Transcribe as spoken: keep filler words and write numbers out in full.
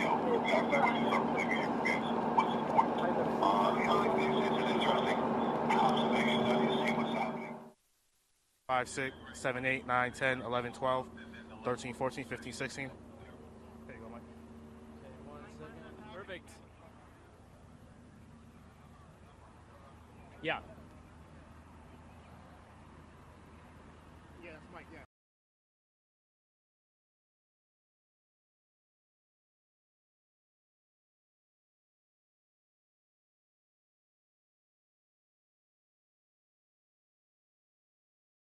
five, six, seven, eight, nine, ten, eleven, twelve, thirteen, fourteen, fifteen, sixteen. Okay, go, Mike. Okay, one second. Perfect. Yeah.